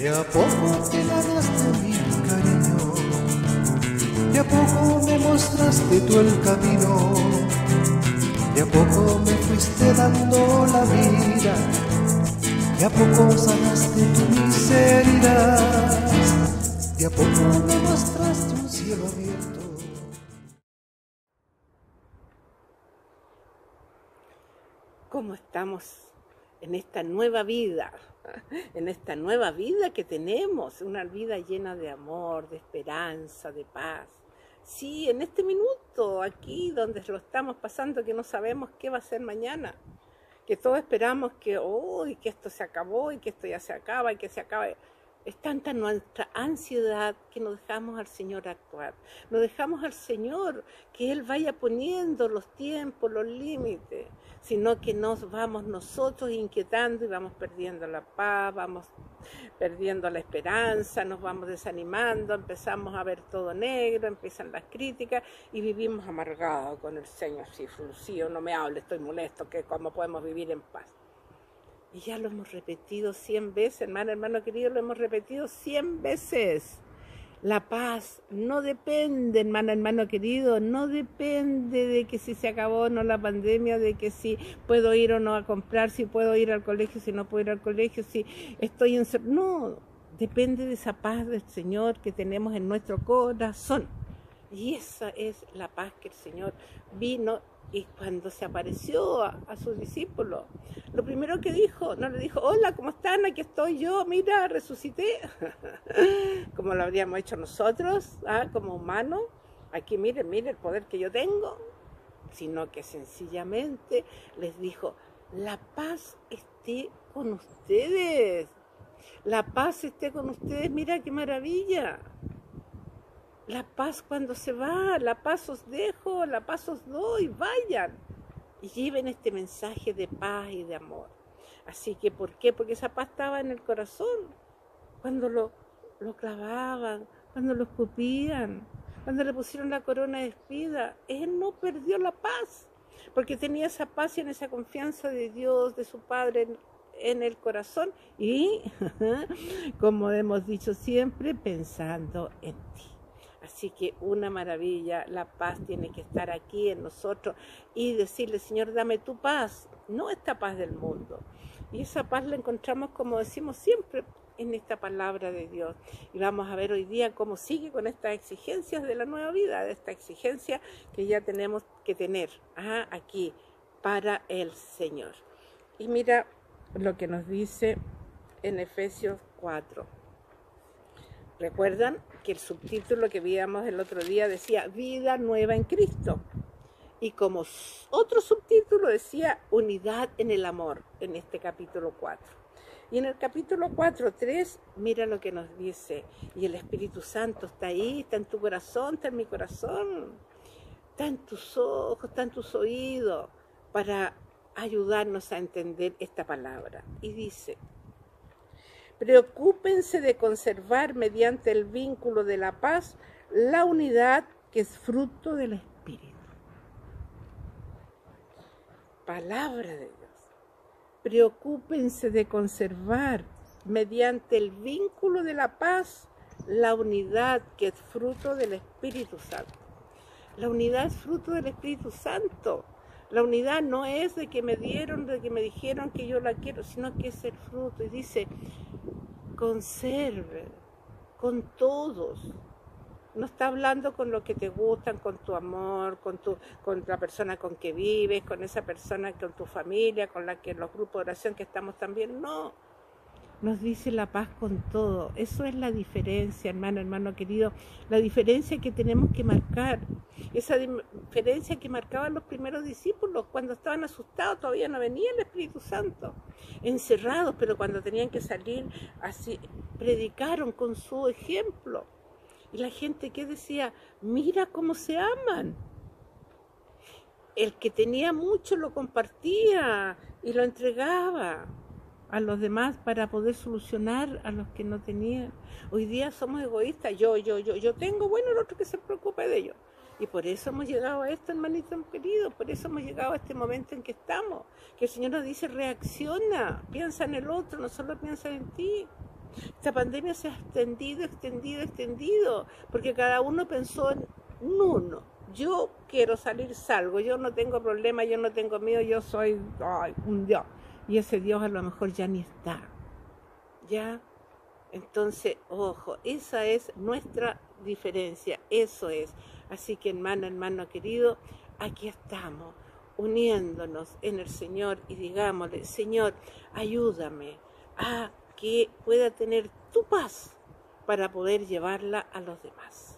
De a poco te ganaste mi cariño, de a poco me mostraste tú el camino, de a poco me fuiste dando la vida, de a poco sanaste tu miseria, de a poco me mostraste un cielo abierto. ¿Cómo estamos en esta nueva vida? En esta nueva vida que tenemos, una vida llena de amor, de esperanza, de paz. Sí, en este minuto, aquí donde lo estamos pasando, que no sabemos qué va a ser mañana, que todos esperamos que hoy, que esto se acabó y que esto ya se acaba y que se acabe. Es tanta nuestra ansiedad que nos dejamos al Señor actuar, nos dejamos al Señor que Él vaya poniendo los tiempos, los límites, sino que nos vamos nosotros inquietando y vamos perdiendo la paz, vamos perdiendo la esperanza, nos vamos desanimando, empezamos a ver todo negro, empiezan las críticas y vivimos amargados con el ceño así fruncido, no me hable, estoy molesto, que cómo podemos vivir en paz. Y ya lo hemos repetido 100 veces, hermano querido, lo hemos repetido 100 veces. La paz no depende, hermano querido, no depende de que si se acabó o no la pandemia, de que si puedo ir o no a comprar, si puedo ir al colegio, si no puedo ir al colegio, si estoy encerrado. No, depende de esa paz del Señor que tenemos en nuestro corazón. Y esa es la paz que el Señor vino. Y cuando se apareció a sus discípulos, lo primero que dijo, no le dijo, hola, ¿cómo están? Aquí estoy yo, mira, resucité, como lo habríamos hecho nosotros, como humanos. Aquí miren el poder que yo tengo, sino que sencillamente les dijo, la paz esté con ustedes, la paz esté con ustedes, mira qué maravilla. La paz cuando se va, la paz os dejo, la paz os doy, vayan. Y lleven este mensaje de paz y de amor. Así que, ¿por qué? Porque esa paz estaba en el corazón. Cuando lo clavaban, cuando lo escupían, cuando le pusieron la corona de espida, él no perdió la paz. Porque tenía esa paz y en esa confianza de Dios, de su Padre en el corazón. Y, como hemos dicho siempre, pensando en ti. Así que una maravilla, la paz tiene que estar aquí en nosotros y decirle, Señor, dame tu paz, no esta paz del mundo. Y esa paz la encontramos, como decimos siempre, en esta palabra de Dios. Y vamos a ver hoy día cómo sigue con estas exigencias de la nueva vida, de esta exigencia que ya tenemos que tener aquí para el Señor. Y mira lo que nos dice en Efesios 4. ¿Recuerdan que el subtítulo que veíamos el otro día decía Vida Nueva en Cristo? Y como otro subtítulo decía Unidad en el Amor, en este capítulo 4. Y en el capítulo 4:3, mira lo que nos dice. Y el Espíritu Santo está ahí, está en tu corazón, está en mi corazón. Está en tus ojos, está en tus oídos, para ayudarnos a entender esta palabra. Y dice, preocúpense de conservar mediante el vínculo de la paz la unidad que es fruto del Espíritu. Palabra de Dios. Preocúpense de conservar mediante el vínculo de la paz la unidad que es fruto del Espíritu Santo. La unidad es fruto del Espíritu Santo. La unidad no es de que me dieron, de que me dijeron que yo la quiero, sino que es el fruto. Y dice, conserve con todos. No está hablando con lo que te gustan, con tu amor, con la persona con que vives, con esa persona, con tu familia, con la que los grupos de oración que estamos también. No, nos dice la paz con todo. Eso es la diferencia, hermano querido, la diferencia que tenemos que marcar. Esa diferencia que marcaban los primeros discípulos cuando estaban asustados, todavía no venía el Espíritu Santo, encerrados, pero cuando tenían que salir, así predicaron con su ejemplo. Y la gente que decía, mira cómo se aman. El que tenía mucho lo compartía y lo entregaba a los demás para poder solucionar a los que no tenían. Hoy día somos egoístas, yo tengo, bueno, el otro que se preocupe de ello. Y por eso hemos llegado a esto, hermanitos queridos, por eso hemos llegado a este momento en que estamos, que el Señor nos dice, reacciona, piensa en el otro, no solo piensa en ti. Esta pandemia se ha extendido, porque cada uno pensó en uno. Yo quiero salir, salgo, yo no tengo problema, yo no tengo miedo, yo soy un Dios. Y ese Dios a lo mejor ya ni está. ¿Ya? Entonces, ojo, esa es nuestra diferencia, eso es. Así que hermano querido, aquí estamos, uniéndonos en el Señor y digámosle, Señor, ayúdame a que pueda tener tu paz para poder llevarla a los demás.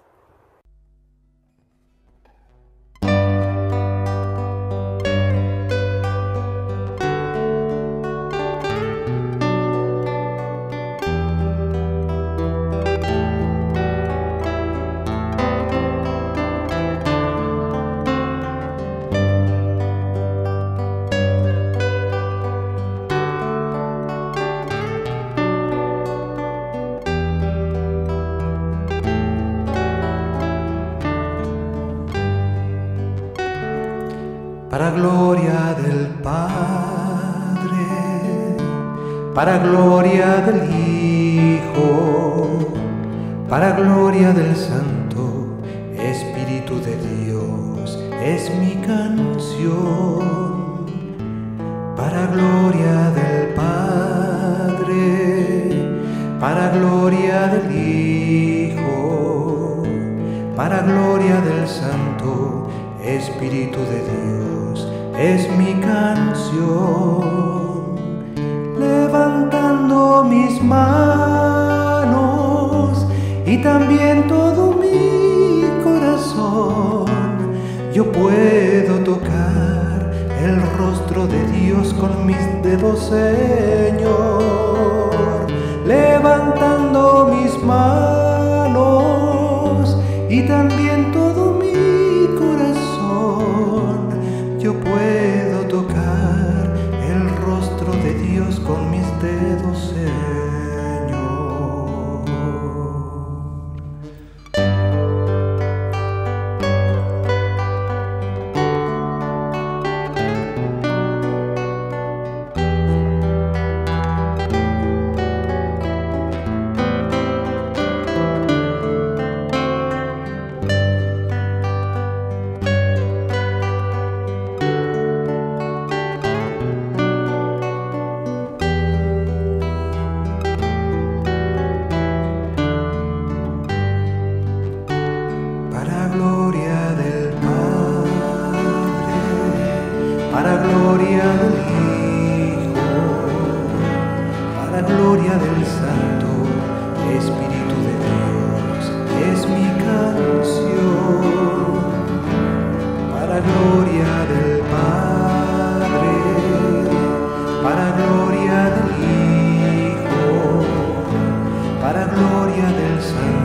Para gloria del Padre, para gloria del Hijo, para gloria del Santo Espíritu de Dios, es mi canción. Para gloria del Padre, para gloria del Hijo, para gloria del Santo Espíritu de Dios, es mi canción. Levantando mis manos y también todo mi corazón, yo puedo tocar el rostro de Dios con mis dedos, Señor. Levantando mis manos y también todo mi corazón, yo puedo tocar el rostro de Dios con mis dedos, Señor. Para gloria del Hijo, para gloria del Santo Espíritu de Dios, es mi canción. Para gloria del Padre, para gloria del Hijo, para gloria del Santo